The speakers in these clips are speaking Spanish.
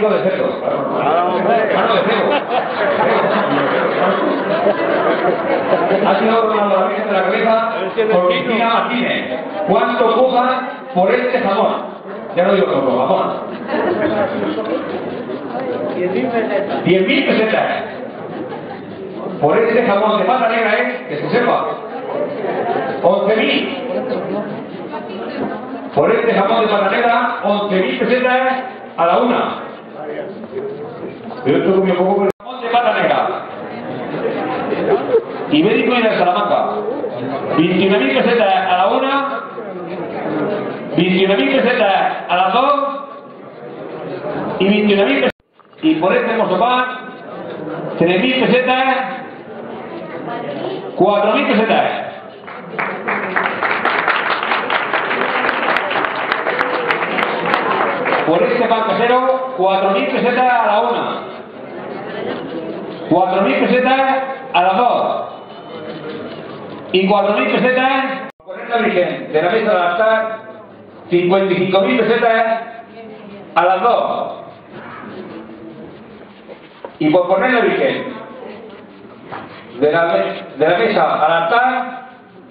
digo de cerdo. Claro, de cebo. Ha sido Ronaldo la Virgen de la Cabeza por Cristina Martínez. ¿Cuánto cobran por este jamón? Ya no digo todo, jamón. 10.000 pesetas. Por este jamón de pata negra, que se sepa. 11.000. Por este jamón de pata negra, 11.000 pesetas a la una. Pero esto comí un poco por el jamón de pata negra. Ibérico y de Salamanca. 21.000 pesetas a la una. 21.000 pesetas a las dos. Y 21.000 pesetas. Y por este hermoso pan, 3.000 pesetas. 4.000 pesetas. Por este pan casero, 4.000 pesetas a la una. 4.000 pesetas a las dos. Y 4.000 pesetas por poner la Virgen de la mesa del altar, 55.000 pesetas a las dos. Y por poner la Virgen de la mesa al altar,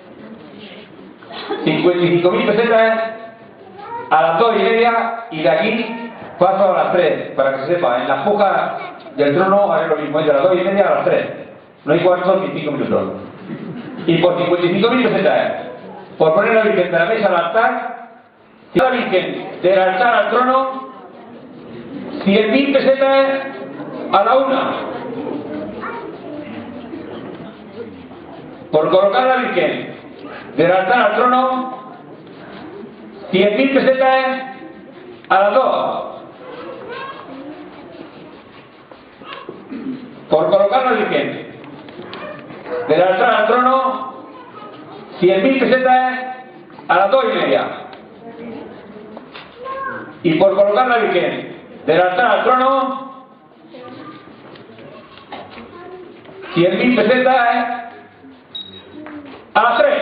55.000 pesetas a las 2:30, y de aquí paso a las 3, para que se sepa, en las pujas del trono haré lo mismo, de las 2:30 a las 3, no hay cuartos ni 5 minutos. Y por 55.000 pesetas, por poner la Virgen de la mesa al altar, la Virgen del altar al trono, 100.000 pesetas a la una. Por colocar la Virgen del altar al trono, 100.000 pesetas a las dos. Por colocar la Virgen del altar al trono, 100.000 pesetas a las 2:30. Y por colocar la Virgen del altar al trono, 100.000 pesetas a las 3.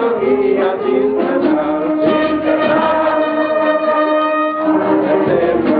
Sin cesar,